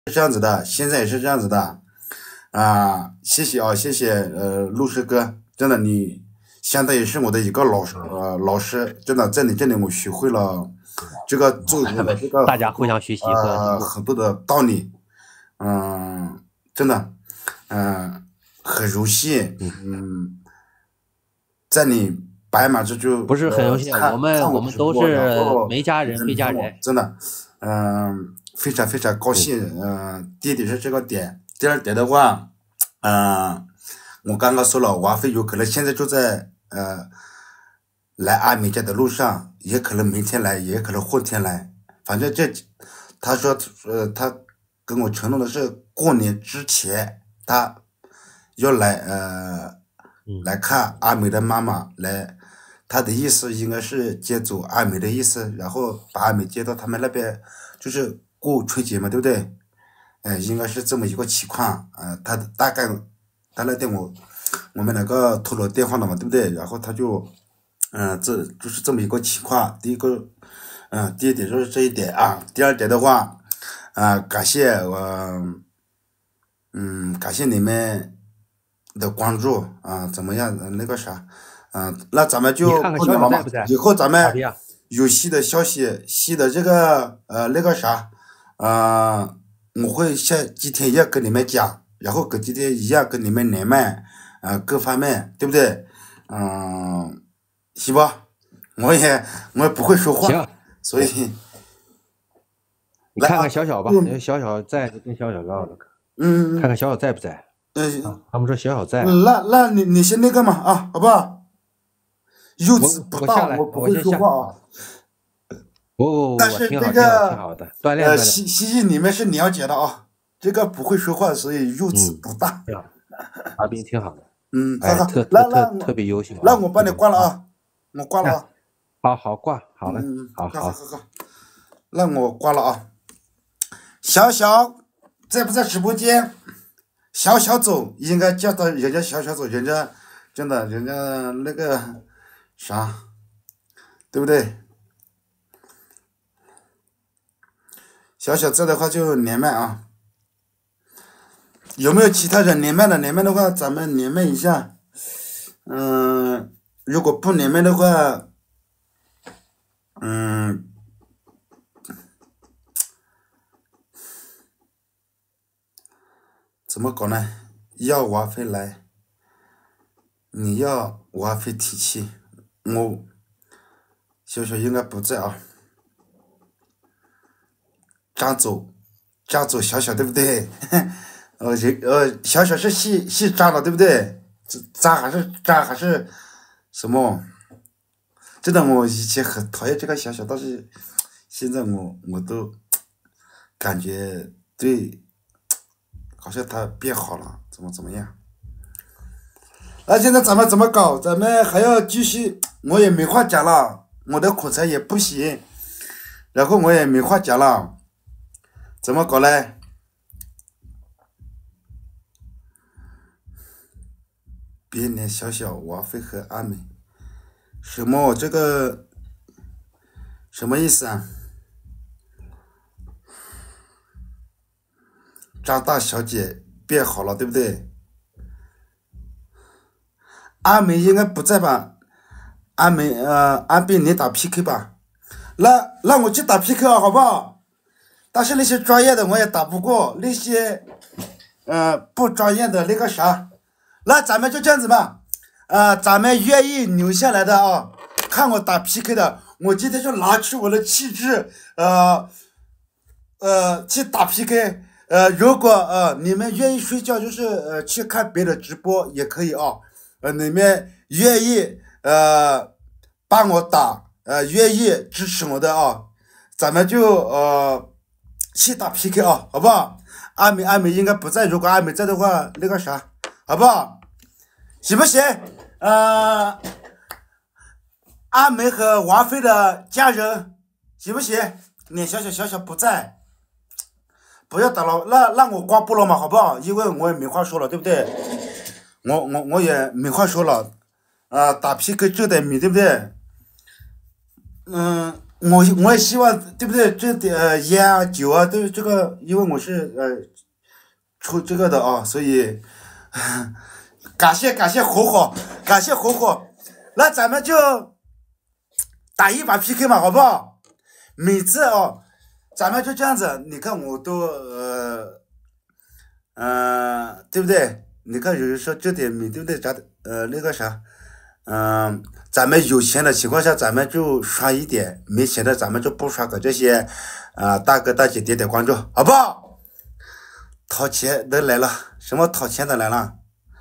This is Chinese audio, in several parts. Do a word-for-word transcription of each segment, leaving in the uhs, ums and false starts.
是这样子的，现在也是这样子的啊。谢谢啊，谢谢呃，陆师哥，真的你相当于是我的一个老师嗯， 呃老师，真的在你这里我学会了这个做人的这个大家互相很多学习，互相进步。 呃很多的道理，嗯，真的，嗯，很荣幸， 嗯， 嗯，在你白马这就不是很呃荣幸，我看看们我们都我直播，然后是没家人认同我， 非家人。 真的，嗯，非常非常高嗯， 兴。嗯，第一点是这个点，第二点的话，嗯，我刚刚说了，王菲有可能现在就在呃来阿美家的路上，也可能明天来，也可能后天来，反正这他说呃他跟我承诺的是过年之前他要来呃嗯， 来看阿美的妈妈来，他的意思应该是接走阿美的意思，然后把阿美接到他们那边，就是过春节嘛，对不对？哎，应该是这么一个情况。呃，他大概他那天我我们两个通了电话了嘛，对不对？然后他就，嗯、这就是这么一个情况。第一个，嗯、第一点就是这一点啊。第二点的话，啊、感谢我，嗯，感谢你们的关注啊、怎么样？呃那个啥，嗯、那咱们就你看看小不聊了嘛。 小在不在？ 以后咱们咋的呀？ 有新的消息，新的这个呃那个啥，啊、我会像今天一样跟你们讲，然后跟今天一样跟你们连麦，啊、各方面对不对？嗯、行吧？我也我也不会说话， 行， 所以你看来啊， 看小小吧， 嗯小小在就跟小小唠唠，看嗯看小小在不在嗯啊？他们说小小在啊， 嗯，那那你你先那个嘛啊，好不好？用词我不当，我我下来， 不会我先下。 说话啊。 不不不不， 但是这挺好挺好挺个好的，锻炼呃， 锻炼。 西西西你们是了解的啊，这个不会说话，所以用词嗯， 不当。 挺好，哈尔滨挺好的， 嗯，好哎， 好， 特特那特特那我别优秀啊， 那我帮你特别啊。 关了啊，我关了那啊。 好好挂，好嘞， 嗯嗯， 好好。 好好好好，那我关了啊。小小在不在直播间？小小走，应该叫到人家小小走，人家真的，人家那个啥，对不对？小小在的话就连麦啊。有没有其他人连麦的？连麦的话，咱们连麦一下。嗯，如果不连麦的话，嗯，怎么搞呢？要王菲来，你要王菲提气，我小小应该不在啊。张总，张总小小对不对？呃，人呃，小小是姓姓张的对不对？这张还是张还是什么？真的，我以前很讨厌这个小小，但是现在我我都感觉对，好像他变好了，怎么怎么样？那现在咱们怎么搞？咱们还要继续，我也没话讲了，我的口才也不行，然后我也没话讲了，怎么搞嘞？别连小小、王菲和阿美，什么这个什么意思啊？张大小姐变好了，对不对？阿美应该不在吧？阿美呃，阿斌你打 P K 吧，那让我去打 P K 啊，好不好？但是那些专业的我也打不过，那些呃不专业的那个啥，那咱们就这样子吧，呃，咱们愿意留下来的啊，看我打 P K 的，我今天就拿出我的气质，呃呃去打 P K。呃，如果呃你们愿意睡觉，就是呃去看别的直播也可以啊。呃，你们愿意呃帮我打，呃愿意支持我的啊，咱们就呃去打 P K 啊，好不好？阿美阿美应该不在，如果阿美在的话，那个啥，好不好？行不行？呃，阿美和王菲的家人，行不行？脸小小小小不在，不要打了，那让我刮播了嘛，好不好？因为我也没话说了，对不对？我我我也没话说了，啊、打 P K 挣点米，对不对？嗯， 我我也希望，对不对？这点呃烟啊、酒啊，都这个，因为我是呃出这个的啊，所以感谢感谢火火，感谢火火。那咱们就打一把 P K 嘛，好不好？每次哦，咱们就这样子。你看我都呃呃，对不对？你看有人说这点米，对不对？咱呃那个啥。嗯，咱们有钱的情况下，咱们就刷一点；没钱的，咱们就不刷，给这些啊、呃大哥大姐点点关注，好不好？掏钱的来了，什么掏钱的来了？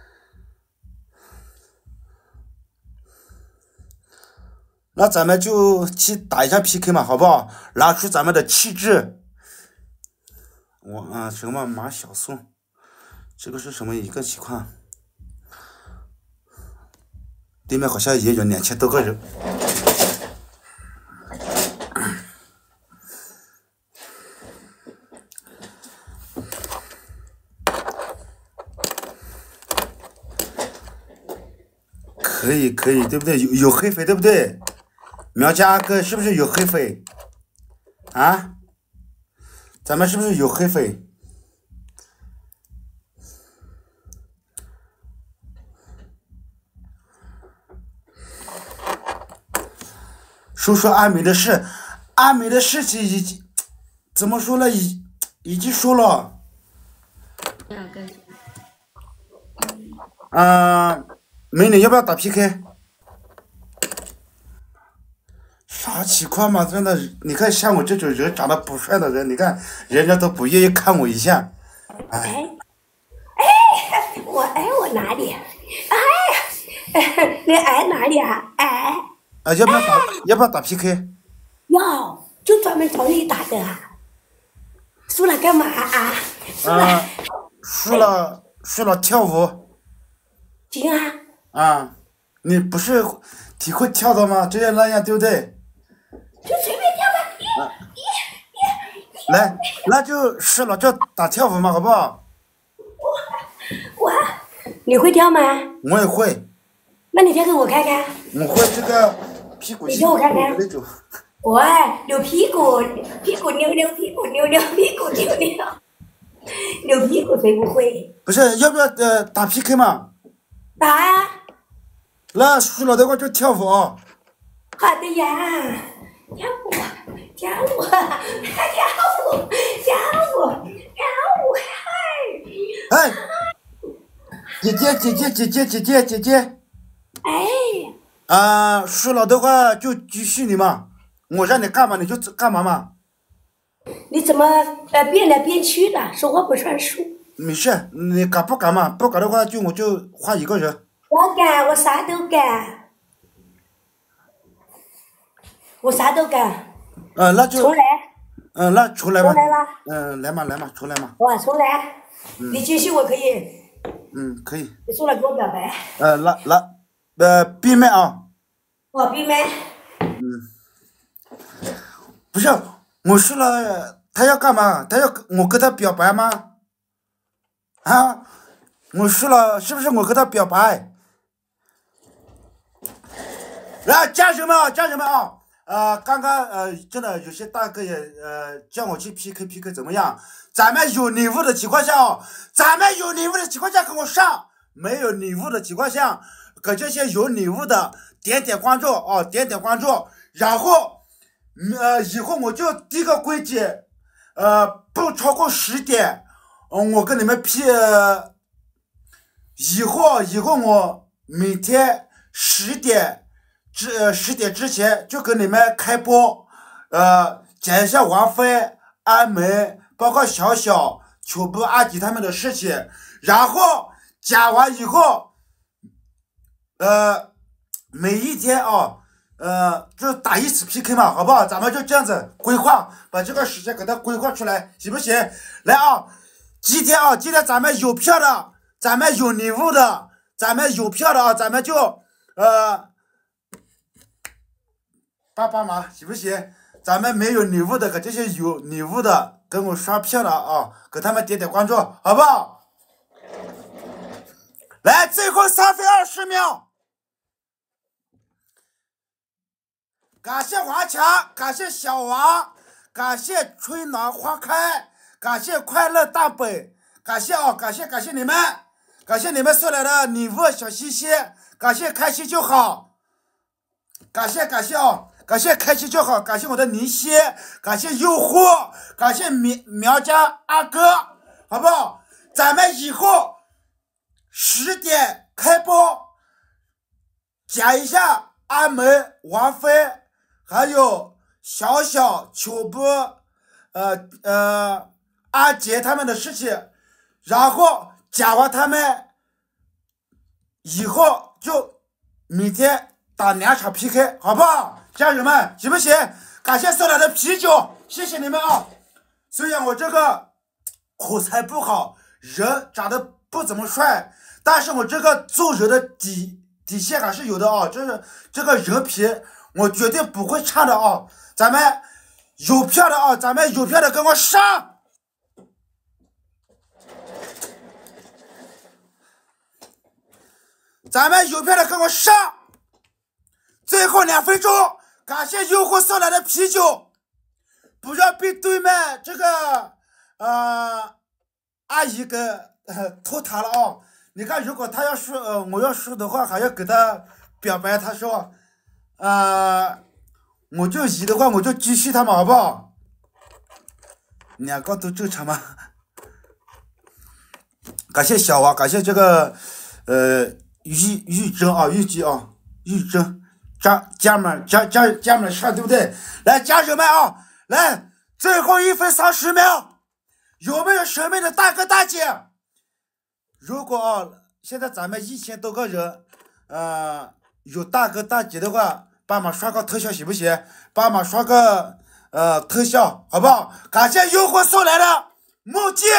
那咱们就去打一下 P K 嘛，好不好？拿出咱们的气质。我啊，什么马小松？这个是什么一个情况？对面好像也有两千多个人。可以可以，对不对？有有黑粉，对不对？苗家阿哥是不是有黑粉？啊？咱们是不是有黑粉？说说阿美的事，阿美的事情已经怎么说了？已已经说了。嗯、美女要不要打 P K？啥情况嘛？真的，你看像我这种人长得不帅的人，你看人家都不愿意看我一下。哎， 哎，我矮我哪里？哎，你矮哪里啊？矮。 啊，要不要打？要不要打 P K？ 要，就专门找你打的啊。输了干嘛啊？输了。 啊，输了，输了跳舞。 行啊。 啊，你不是挺会跳的吗？这样那样，对不对？ 就随便跳吧。 来，那就输了就打跳舞嘛，好不好？ 我，你会跳吗？ 我也会。 那你跳给我看看。 我会这个屁股。 你跳我看看。 那种。 我扭屁股，屁股扭扭，屁股扭扭，屁股扭扭。扭屁股谁不会？ 不是，要不要呃打 P K 嘛？ 打啊！ 那输了的话就跳舞。 好的呀，跳舞，跳舞，跳舞，跳舞，跳舞， 嗨！哎，姐姐，姐姐，姐姐，姐姐，姐姐。 哎。 啊，输了的话就继续你嘛，我让你干嘛你就干嘛嘛。 你怎么呃变来变去的？说话不算数。 没事，你敢不敢嘛？不敢的话就我就换一个人。 我敢，我啥都敢。我啥都敢。 嗯，那就重来。 嗯，那重来吧。 重来了。 嗯，来嘛来嘛，重来嘛。 哇，重来。嗯、你继续，我可以。 嗯，可以。 你输了给我表白。 呃，那那呃，闭麦啊。 我闭麦。 嗯。不是，我输了，他要干嘛？他要我跟他表白吗？啊，我输了，是不是我跟他表白？来，家人们啊，家人们啊，呃，刚刚呃，真的有些大哥也呃叫我去 P K P K 怎么样？咱们有礼物的情况下哦，咱们有礼物的情况下跟我上，没有礼物的情况下，给这些有礼物的点点关注哦，点点关注，然后呃以后我就定个规矩，呃不超过十点，嗯、我跟你们 P，、呃、以后以后我每天十点。之呃十点之前就给你们开播，呃，讲一下王菲、阿梅，包括小小、秋布、阿迪他们的事情，然后讲完以后，呃，每一天啊，呃，就打一次 P K 嘛，好不好？咱们就这样子规划，把这个时间给它规划出来，行不行？来啊，今天啊，今天咱们有票的，咱们有礼物的，咱们有票的啊，咱们就呃。帮帮忙行不行？咱们没有礼物的，给这些有礼物的跟我刷票的啊，给他们点点关注，好不好？来，最后三分二十秒， 感谢华强，感谢小王，感谢春暖花开，感谢快乐大本，感谢啊，感谢感谢你们，感谢你们送来的礼物小心心，感谢开心就好，感谢感谢啊，感谢开心就好，感谢我的林夕，感谢诱惑，感谢苗苗家阿哥，好不好？咱们以后十点开播，讲一下阿门、王菲。还有小小、秋波，呃呃，阿杰他们的事情，然后讲完他们以后就明天打两场 P K， 好不好？家人们，行不行？感谢送来的啤酒，谢谢你们啊！虽然我这个口才不好，人长得不怎么帅，但是我这个做人的底底线还是有的啊，就是这个人品。我绝对不会唱的啊！咱们有票的啊，咱们有票的跟我上！咱们有票的跟我上！最后两分钟，感谢诱惑送来的啤酒，不要被对面这个呃阿姨给呃偷塔了啊！你看，如果他要输，呃，我要输的话，还要给他表白，他说。呃，我就赢的话，我就继续他们，好不好？两个都正常吗？感谢小王，感谢这个呃玉玉珍啊，玉姬啊，玉珍家家们家家家们上对不对？来，家人们啊，来，最后一分三十秒，有没有神秘的大哥大姐？如果啊，现在咱们一千多个人，呃，有大哥大姐的话。帮忙刷个特效行不行？帮忙刷个呃特效，好不好？感谢诱惑送来的梦境，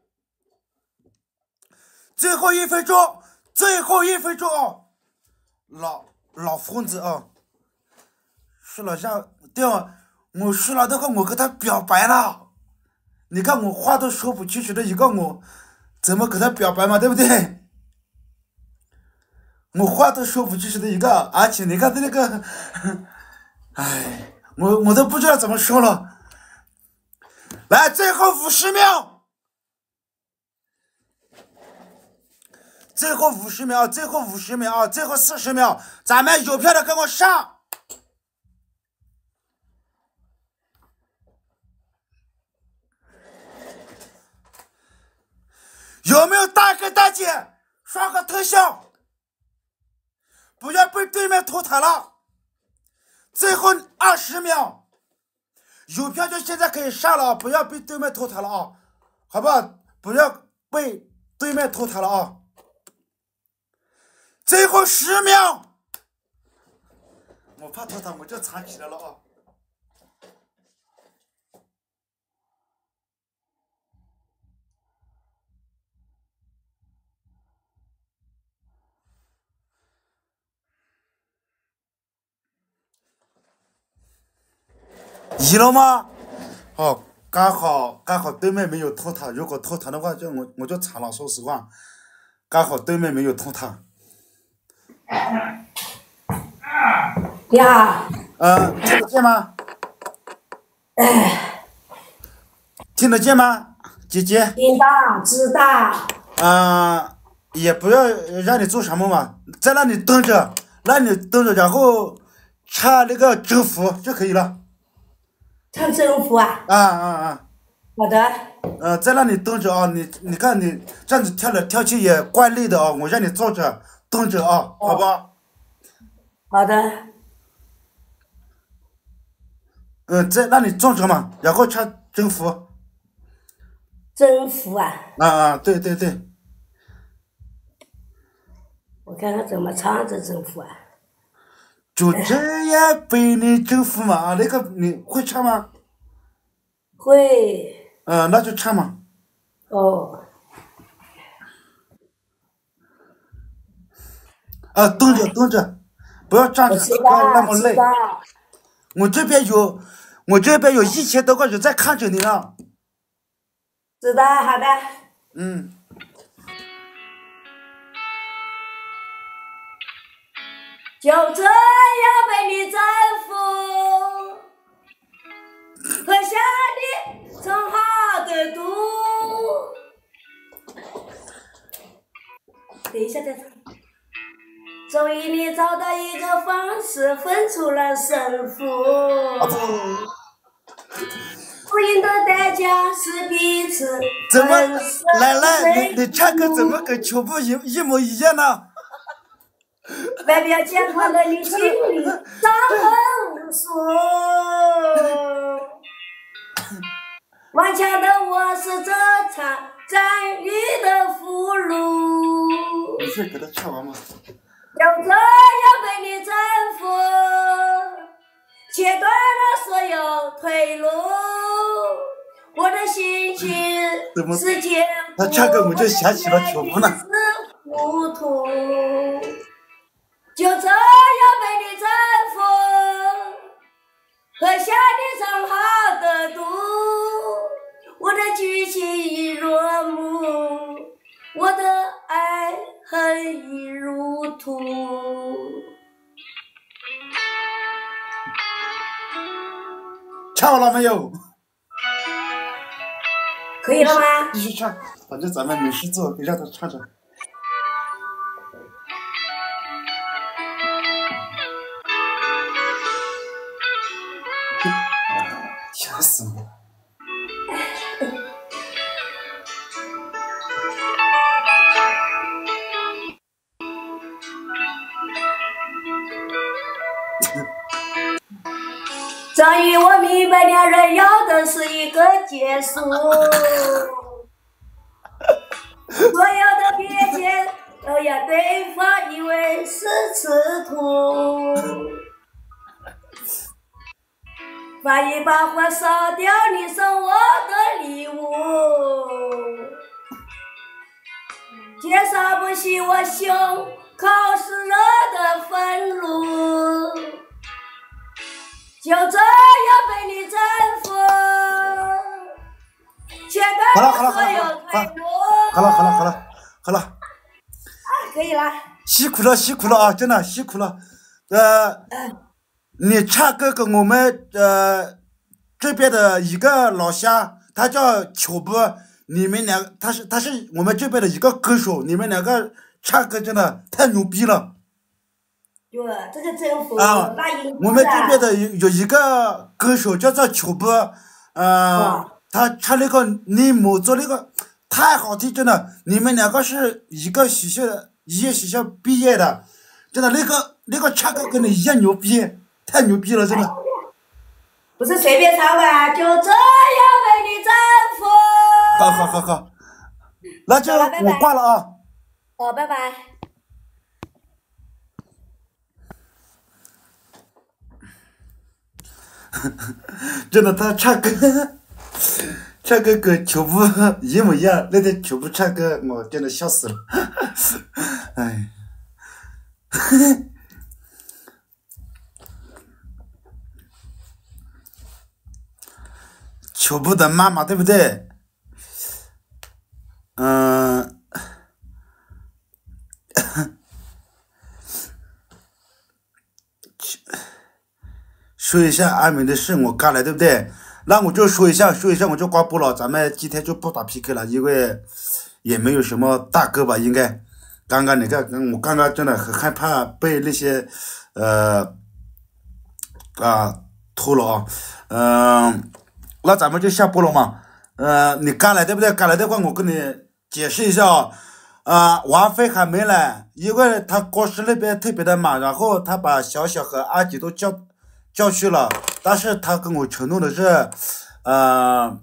最后一分钟，最后一分钟哦，老老疯子啊，输了让对啊，我输了的话，我跟他表白了，你看我话都说不清楚的一个我，怎么跟他表白嘛，对不对？我话都说不清楚的一个，而且你看他那个，哎，我我都不知道怎么说了。来，最后五十秒，最后五十秒，最后五十秒，最后四十秒，咱们有票的跟我上。有没有大哥大姐刷个特效？不要被对面偷塔了，最后二十秒，有票就现在可以上了啊！不要被对面偷塔了啊，好不好？不要被对面偷塔了啊！最后十秒，我怕偷塔，我就藏起来了啊！赢了吗？哦，刚好刚好对面没有偷塔，如果偷塔的话，就我我就惨了。说实话，刚好对面没有偷塔。 你好。 呃，听得见吗？听得见吗，姐姐？ 听到，知道。 啊、呃，也不要让你做什么嘛，在那里蹲着，那里蹲着，然后唱那个征服就可以了。 唱征服啊？ 啊啊啊！ 好的。 呃，在那里蹲着啊，你你看你这样子跳来跳去也怪累的啊，我让你坐着蹲着啊，好不好？ 好的。 嗯、呃，在那里坐着嘛，然后唱征服。 征服啊？ 啊啊，对对对。 我看看怎么唱这征服啊？ 就这样被你征服嘛，啊，那个你会唱吗？ 会。 呃，那就唱嘛。 哦。 啊，蹲着蹲着，不要站着，不要那么累。我这边有，我这边有一千多个人在看着你呢。 知道，好的。 嗯。 就这样被你征服。 等一下再唱。终于你找到一个方式，分出了胜负。 啊不， 输赢的代价是彼此。 怎么？来来，你你唱歌怎么跟球部一一模一样呢？ 外表健康的你心里伤痕无数。顽强的我是这场战役的俘虏。 你是给他唱完吗？ 就这样被你征服，切断了所有退路。我的心情是坚固， 他唱歌我就想起了球部呢。 糊涂，就这样被你征服，喝下你藏好的毒。我的剧情已落幕，我的爱恨已入土。 唱完了没有？ 可以了吗？ 继续唱，反正咱们没事做，别让他唱着。吓死我！ 终于我明白，两人要的是一个结束。所有的别解都让对方以为是吃土。放一把火烧掉你送我的礼物，介绍不起我胸口湿热的愤怒。就这样被你征服，切断了所有退路。 好了好了好了好了， 啊，可以了。 辛苦了辛苦了啊，真的辛苦了。呃，嗯、你唱歌跟我们呃这边的一个老乡，他叫球部，你们两个他是他是我们这边的一个歌手，你们两个唱歌真的太牛逼了。 对，这个征服啊，我们这边的有有一个歌手叫做球波，呃，哦、他唱那个《你母做那个太好听，真的。你们两个是一个学校的，一个学校毕业的，真的那个那个唱歌跟你一样牛逼，太牛逼了，真的。 不是随便唱吧，就这样被你征服。 好好好好，那就我挂了啊。 哦，拜拜。 真的，他唱歌，唱歌跟球部一模一样。那天球部唱歌，我真的笑死了。哎，球部的妈妈对不对？嗯。说一下阿美的事，我干了，对不对？那我就说一下，说一下我就挂播了。咱们今天就不打 P K 了，因为也没有什么大哥吧，应该。刚刚那个，我刚刚真的很害怕被那些呃啊偷了啊，嗯、呃，那咱们就下播了嘛。呃，你干了对不对？干了的话，我跟你解释一下啊。啊、呃，王菲还没来，因为他公司那边特别的忙，然后他把小小和阿吉都叫。叫去了，但是他跟我承诺的是，呃，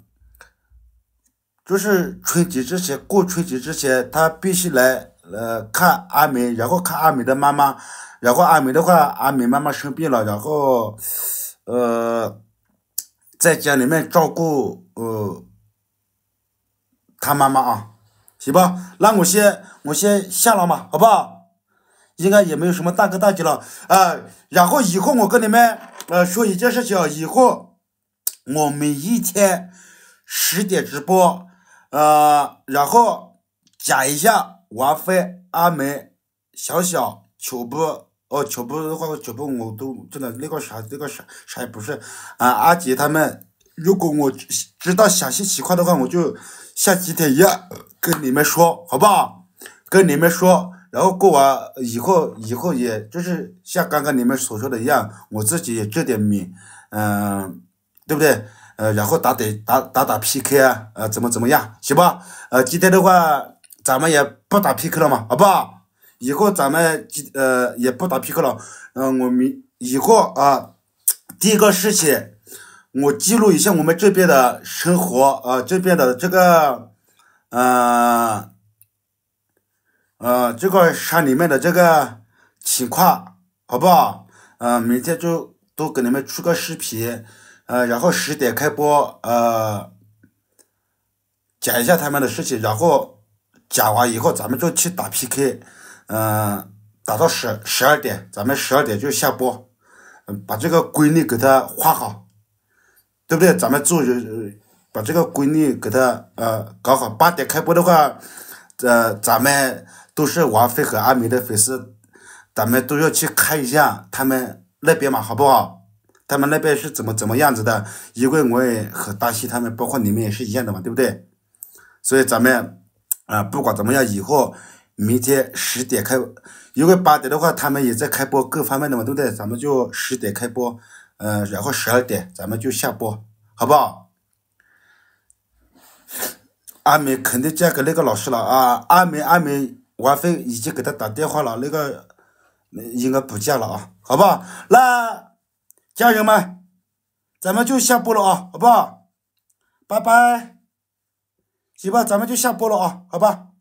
就是春节之前过春节之前，他必须来呃看阿美，然后看阿美的妈妈，然后阿美的话，阿美妈妈生病了，然后呃在家里面照顾呃他妈妈啊，行吧？那我先我先下了嘛，好不好？应该也没有什么大哥大姐了啊、呃，然后以后我跟你们呃说一件事情，以后我每一天十点直播，呃，然后讲一下王菲、阿梅、小小、球波，哦，球波的话，球波我都真的那个啥，那个啥啥也不是啊、呃，阿杰他们，如果我知道详细情况的话，我就像今天一样跟你们说，好不好？跟你们说。 然后过完以后，以后也就是像刚刚你们所说的一样，我自己也挣点米，嗯、对不对？呃，然后打打打打打 P K 啊，呃，怎么怎么样，行吧？呃，今天的话，咱们也不打 P K 了嘛，好不好？以后咱们呃也不打 P K 了，嗯、我明以后啊，第一个事情，我记录一下我们这边的生活，呃，这边的这个，呃呃，这个山里面的这个情况，好不好？呃，明天就都给你们出个视频，呃，然后十点开播，呃，讲一下他们的事情，然后讲完以后咱们就去打 P K，嗯、打到十十二点，咱们十二点就下播，嗯，把这个规律给它画好，对不对？咱们做人，把这个规律给它呃搞好。八点开播的话，呃，咱们都是王菲和阿米的粉丝，咱们都要去看一下他们那边嘛，好不好？他们那边是怎么怎么样子的？因为我也很担心他们，包括你们也是一样的嘛，对不对？所以咱们啊、呃不管怎么样，以后明天十点开，因为八点的话他们也在开播各方面的嘛，对不对？咱们就十点开播，呃，然后十二点咱们就下播，好不好？阿美肯定嫁给那个老师了啊！阿美阿美，王菲已经给他打电话了，那个应该不嫁了啊，好不好？那家人们，咱们就下播了啊，好不好？拜拜，行吧，咱们就下播了啊，好吧？